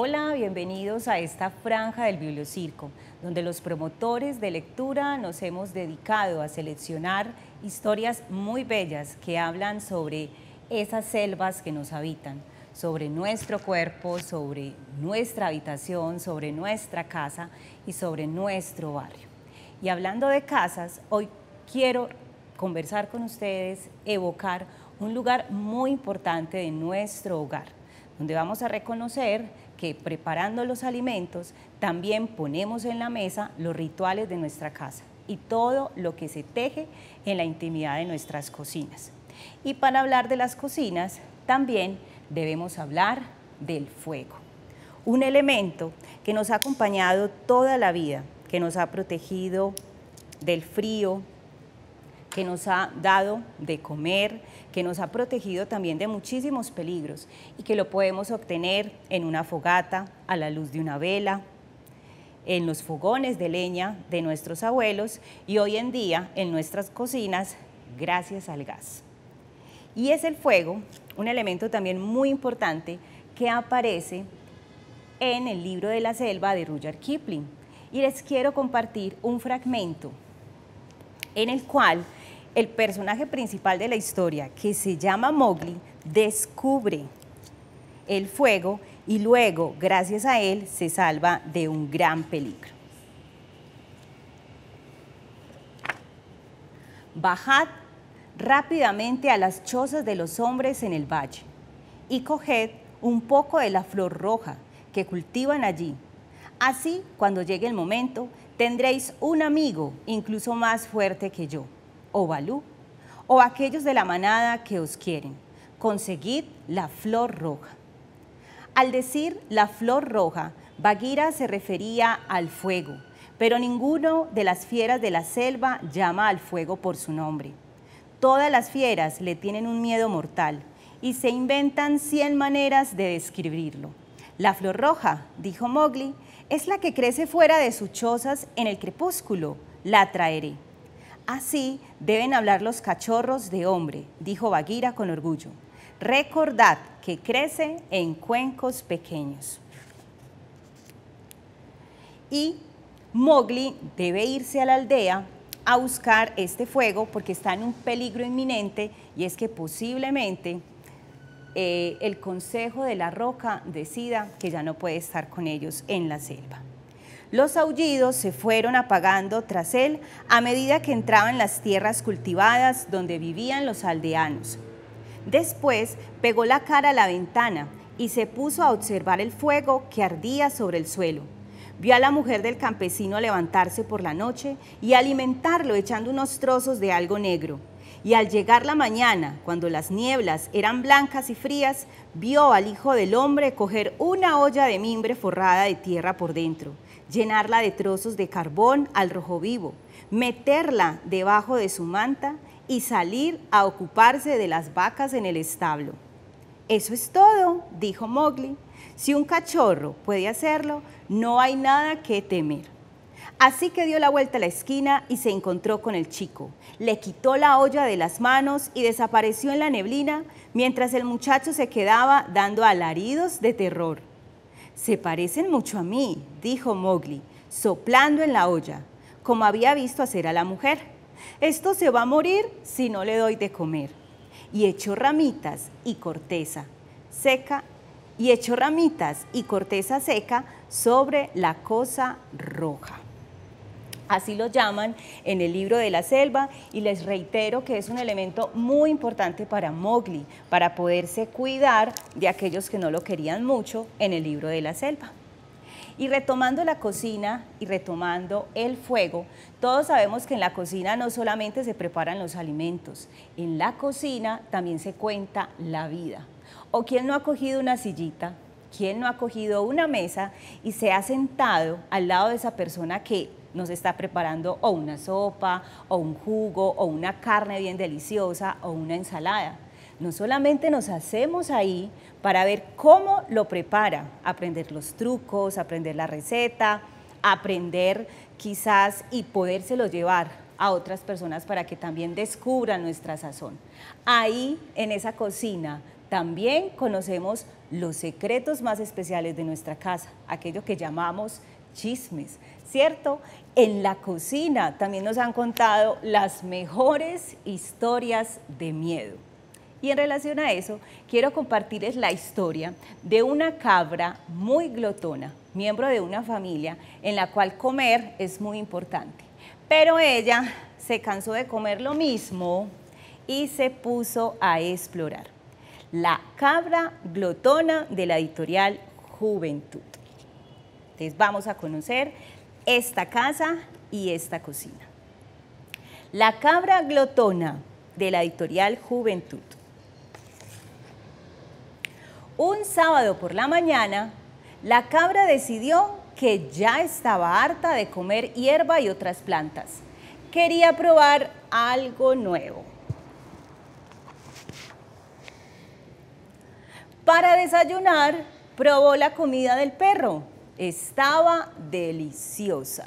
Hola, bienvenidos a esta franja del Bibliocirco, donde los promotores de lectura nos hemos dedicado a seleccionar historias muy bellas que hablan sobre esas selvas que nos habitan, sobre nuestro cuerpo, sobre nuestra habitación, sobre nuestra casa y sobre nuestro barrio. Y hablando de casas, hoy quiero conversar con ustedes, evocar un lugar muy importante de nuestro hogar, donde vamos a reconocer que preparando los alimentos también ponemos en la mesa los rituales de nuestra casa y todo lo que se teje en la intimidad de nuestras cocinas. Y para hablar de las cocinas también debemos hablar del fuego, un elemento que nos ha acompañado toda la vida, que nos ha protegido del frío, que nos ha dado de comer, que nos ha protegido también de muchísimos peligros y que lo podemos obtener en una fogata, a la luz de una vela, en los fogones de leña de nuestros abuelos y hoy en día en nuestras cocinas gracias al gas. Y es el fuego, un elemento también muy importante que aparece en el libro de la selva de Rudyard Kipling. Y les quiero compartir un fragmento en el cual el personaje principal de la historia, que se llama Mowgli, descubre el fuego y luego, gracias a él, se salva de un gran peligro. Bajad rápidamente a las chozas de los hombres en el valle y coged un poco de la flor roja que cultivan allí. Así, cuando llegue el momento, tendréis un amigo incluso más fuerte que yo, o Balú, o aquellos de la manada que os quieren. Conseguid la flor roja. Al decir la flor roja, Bagheera se refería al fuego, pero ninguno de las fieras de la selva llama al fuego por su nombre. Todas las fieras le tienen un miedo mortal y se inventan 100 maneras de describirlo. La flor roja, dijo Mowgli, es la que crece fuera de sus chozas en el crepúsculo. La traeré. Así deben hablar los cachorros de hombre, dijo Bagheera con orgullo. Recordad que crece en cuencos pequeños. Y Mowgli debe irse a la aldea a buscar este fuego porque está en un peligro inminente y es que posiblemente el Consejo de la Roca decida que ya no puede estar con ellos en la selva. Los aullidos se fueron apagando tras él a medida que entraba en las tierras cultivadas donde vivían los aldeanos. Después pegó la cara a la ventana y se puso a observar el fuego que ardía sobre el suelo. Vio a la mujer del campesino levantarse por la noche y alimentarlo echando unos trozos de algo negro. Y al llegar la mañana, cuando las nieblas eran blancas y frías, vio al hijo del hombre coger una olla de mimbre forrada de tierra por dentro, llenarla de trozos de carbón al rojo vivo, meterla debajo de su manta y salir a ocuparse de las vacas en el establo. Eso es todo, dijo Mowgli. Si un cachorro puede hacerlo, no hay nada que temer. Así que dio la vuelta a la esquina y se encontró con el chico. Le quitó la olla de las manos y desapareció en la neblina mientras el muchacho se quedaba dando alaridos de terror. Se parecen mucho a mí, dijo Mowgli, soplando en la olla, como había visto hacer a la mujer. Esto se va a morir si no le doy de comer. Y echó ramitas y corteza seca sobre la cosa roja. Así lo llaman en el libro de la selva y les reitero que es un elemento muy importante para Mowgli, para poderse cuidar de aquellos que no lo querían mucho en el libro de la selva. Y retomando la cocina y retomando el fuego, todos sabemos que en la cocina no solamente se preparan los alimentos, en la cocina también se cuenta la vida. ¿O quién no ha cogido una sillita? ¿Quién no ha cogido una mesa y se ha sentado al lado de esa persona que nos está preparando o una sopa, o un jugo, o una carne bien deliciosa, o una ensalada? No solamente nos hacemos ahí para ver cómo lo prepara, aprender los trucos, aprender la receta, aprender quizás y podérselo llevar a otras personas para que también descubran nuestra sazón. Ahí, en esa cocina, También conocemos los secretos más especiales de nuestra casa, aquello que llamamos chismes, ¿cierto? En la cocina también nos han contado las mejores historias de miedo. Y en relación a eso, quiero compartirles la historia de una cabra muy glotona, miembro de una familia en la cual comer es muy importante. Pero ella se cansó de comer lo mismo y se puso a explorar. La cabra glotona de la editorial Juventud. Entonces vamos a conocer esta casa y esta cocina. La cabra glotona de la editorial Juventud. Un sábado por la mañana, la cabra decidió que ya estaba harta de comer hierba y otras plantas. Quería probar algo nuevo. Para desayunar, probó la comida del perro. Estaba deliciosa.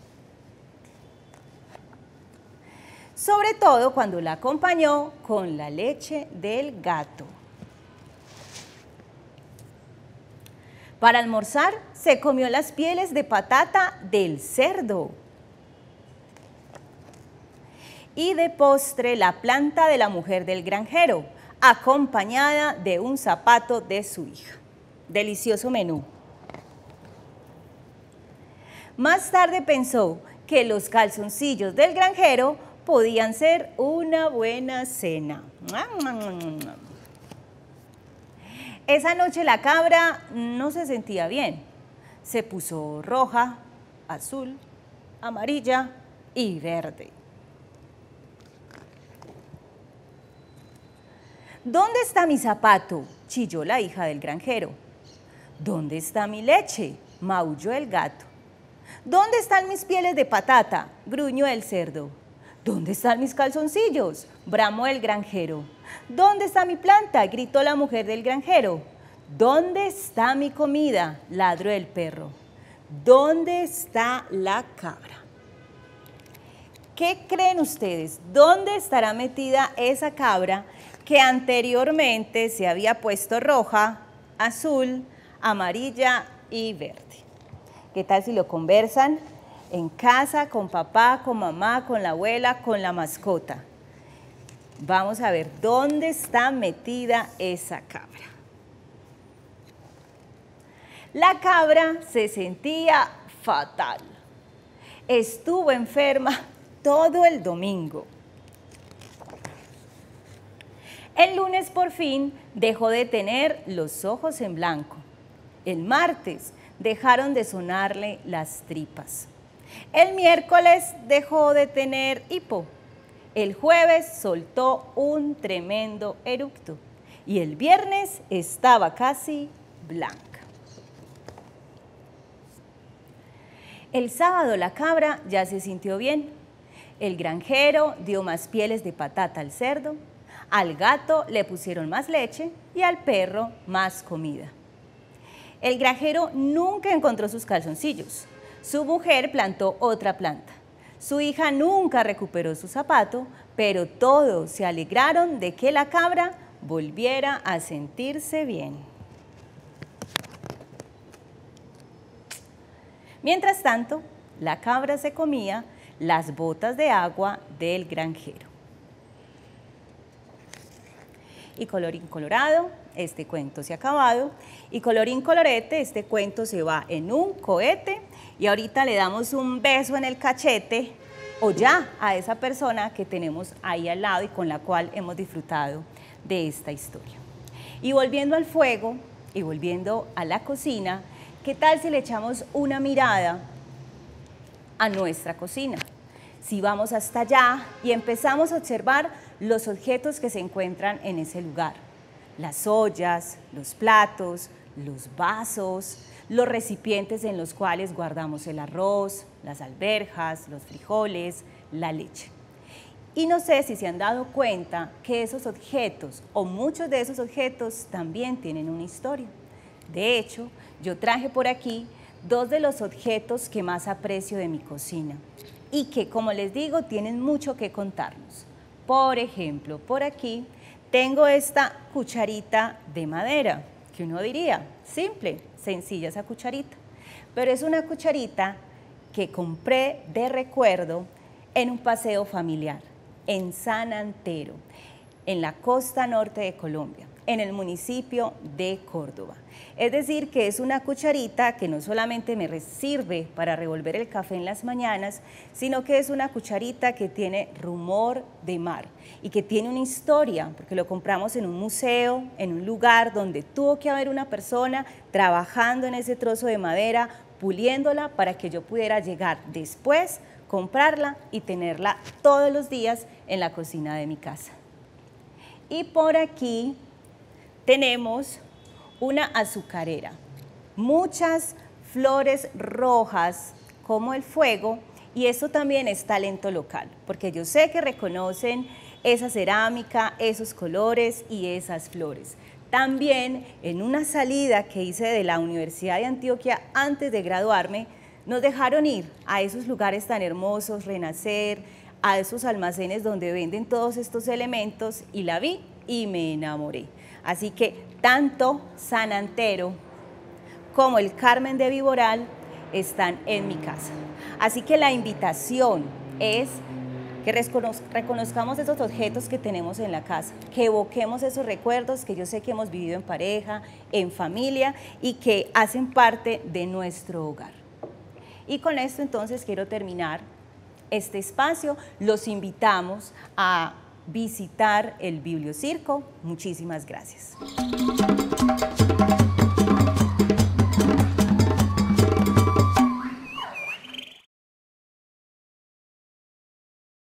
Sobre todo cuando la acompañó con la leche del gato. Para almorzar, se comió las pieles de patata del cerdo. Y de postre, la planta de la mujer del granjero, acompañada de un zapato de su hija. Delicioso menú. Más tarde pensó que los calzoncillos del granjero podían ser una buena cena. Esa noche la cabra no se sentía bien. Se puso roja, azul, amarilla y verde. ¿Dónde está mi zapato?, chilló la hija del granjero. ¿Dónde está mi leche?, maulló el gato. ¿Dónde están mis pieles de patata?, gruñó el cerdo. ¿Dónde están mis calzoncillos?, bramó el granjero. ¿Dónde está mi planta?, gritó la mujer del granjero. ¿Dónde está mi comida?, ladró el perro. ¿Dónde está la cabra? ¿Qué creen ustedes? ¿Dónde estará metida esa cabra que anteriormente se había puesto roja, azul, amarilla y verde? ¿Qué tal si lo conversan en casa, con papá, con mamá, con la abuela, con la mascota? Vamos a ver dónde está metida esa cabra. La cabra se sentía fatal. Estuvo enferma todo el domingo. El lunes por fin dejó de tener los ojos en blanco. El martes dejaron de sonarle las tripas. El miércoles dejó de tener hipo. El jueves soltó un tremendo eructo y el viernes estaba casi blanca. El sábado la cabra ya se sintió bien. El granjero dio más pieles de patata al cerdo, al gato le pusieron más leche y al perro más comida. El granjero nunca encontró sus calzoncillos. Su mujer plantó otra planta. Su hija nunca recuperó su zapato, pero todos se alegraron de que la cabra volviera a sentirse bien. Mientras tanto, la cabra se comía las botas de agua del granjero. Y colorín colorado, este cuento se ha acabado. Y colorín colorete, este cuento se va en un cohete. Y ahorita le damos un beso en el cachete o ya a esa persona que tenemos ahí al lado y con la cual hemos disfrutado de esta historia. Y volviendo al fuego y volviendo a la cocina, ¿qué tal si le echamos una mirada a nuestra cocina? Si vamos hasta allá y empezamos a observar los objetos que se encuentran en ese lugar. Las ollas, los platos, los vasos, los recipientes en los cuales guardamos el arroz, las alberjas, los frijoles, la leche. Y no sé si se han dado cuenta que esos objetos o muchos de esos objetos también tienen una historia. De hecho, yo traje por aquí dos de los objetos que más aprecio de mi cocina y que, como les digo, tienen mucho que contarnos. Por ejemplo, por aquí tengo esta cucharita de madera, que uno diría, simple, sencilla esa cucharita, pero es una cucharita que compré de recuerdo en un paseo familiar, en San Antero, en la costa norte de Colombia, en el municipio de Córdoba. Es decir, que es una cucharita que no solamente me sirve para revolver el café en las mañanas, sino que es una cucharita que tiene rumor de mar y que tiene una historia, porque lo compramos en un museo, en un lugar donde tuvo que haber una persona trabajando en ese trozo de madera, puliéndola para que yo pudiera llegar después, comprarla y tenerla todos los días en la cocina de mi casa. Y por aquí tenemos una azucarera, muchas flores rojas como el fuego, y eso también es talento local, porque yo sé que reconocen esa cerámica, esos colores y esas flores. También en una salida que hice de la Universidad de Antioquia antes de graduarme, nos dejaron ir a esos lugares tan hermosos, Renacer, a esos almacenes donde venden todos estos elementos, y la vi y me enamoré. Así que tanto San Antero como el Carmen de Viboral están en mi casa. Así que la invitación es que reconozcamos esos objetos que tenemos en la casa, que evoquemos esos recuerdos que yo sé que hemos vivido en pareja, en familia y que hacen parte de nuestro hogar. Y con esto entonces quiero terminar este espacio. Los invitamos a visitar el Bibliocirco. Muchísimas gracias.